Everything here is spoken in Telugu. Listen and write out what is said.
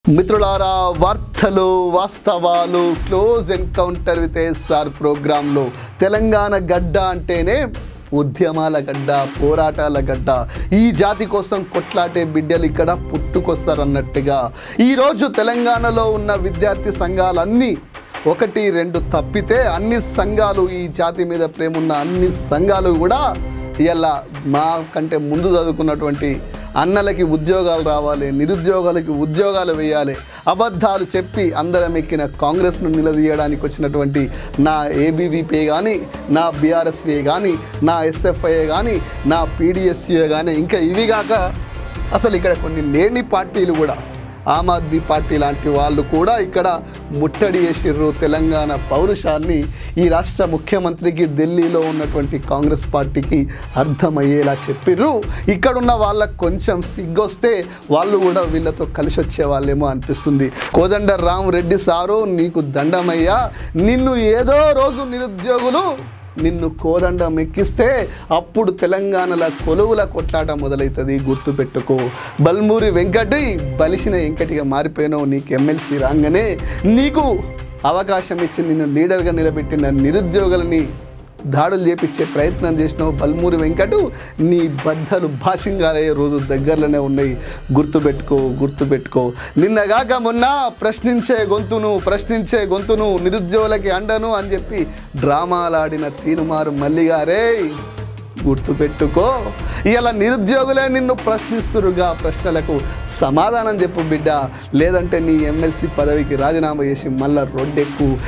మిత్రులారా, వార్తలు వాస్తవాలు క్లోజ్ ఎన్కౌంటర్ విత్ ఎస్ఆర్ ప్రోగ్రాంలో తెలంగాణ గడ్డ అంటేనే ఉద్యమాల గడ్డ, పోరాటాల గడ్డ. ఈ జాతి కోసం కొట్లాటే బిడ్డలు ఇక్కడ పుట్టుకొస్తారన్నట్టుగా ఈరోజు తెలంగాణలో ఉన్న విద్యార్థి సంఘాలన్నీ ఒకటి రెండు తప్పితే అన్ని సంఘాలు, ఈ జాతి మీద ప్రేమ ఉన్న అన్ని సంఘాలు కూడా ఇలా మా కంటే ముందు చదువుకున్నటువంటి అన్నలకి ఉద్యోగాలు రావాలి, నిరుద్యోగాలకి ఉద్యోగాలు వేయాలి, అబద్ధాలు చెప్పి అందరం ఎక్కిన కాంగ్రెస్ను నిలదీయడానికి వచ్చినటువంటి నా ఏబీవీపీ కానీ, నా బీఆర్ఎస్పీ కానీ, నా ఎస్ఎఫ్ఐ కానీ, నా పీడిఎస్యూ కానీ, ఇంకా ఇవి కాక అసలు ఇక్కడ కొన్ని లేని పార్టీలు కూడా, ఆమ్ ఆద్మీ పార్టీ లాంటి వాళ్ళు కూడా ఇక్కడ ముట్టడి చేసిర్రు. తెలంగాణ పౌరుషాన్ని ఈ రాష్ట్ర ముఖ్యమంత్రికి, ఢిల్లీలో ఉన్నటువంటి కాంగ్రెస్ పార్టీకి అర్థమయ్యేలా చెప్పిర్రు. ఇక్కడున్న వాళ్ళకు కొంచెం సిగ్గొస్తే వాళ్ళు కూడా వీళ్ళతో కలిసి వచ్చే వాళ్ళేమో అనిపిస్తుంది. కోదండరామ్ రెడ్డి సారు, నీకు దండమయ్యా. నిన్ను ఏదో రోజు నిరుద్యోగులు నిన్ను కోదండం ఎక్కిస్తే అప్పుడు తెలంగాణలో కొలువుల కొట్లాట మొదలవుతుంది, గుర్తుపెట్టుకో. బల్మూరి వెంకటి బలిసిన వెంకటిగా మారిపోయినావు. నీకు ఎమ్మెల్సీ రాగానే నీకు అవకాశం ఇచ్చి నిన్ను లీడర్గా నిలబెట్టిన నిరుద్యోగులని దాడులు చేపించే ప్రయత్నం చేసినావు. బల్మూరి వెంకటు, నీ బద్దలు భాషింగాలయ్యే రోజు దగ్గరలోనే ఉన్నాయి, గుర్తుపెట్టుకో. నిన్నగాక మొన్న ప్రశ్నించే గొంతును నిరుద్యోగులకి అండను అని చెప్పి డ్రామాలాడిన తీనుమారు మల్లిగారే, గుర్తుపెట్టుకో. ఇలా నిరుద్యోగులే నిన్ను ప్రశ్నిస్తురుగా, ప్రశ్నలకు సమాధానం చెప్పు బిడ్డ, లేదంటే నీ ఎమ్మెల్సీ పదవికి రాజీనామా చేసి మళ్ళా రోడ్డెక్కు.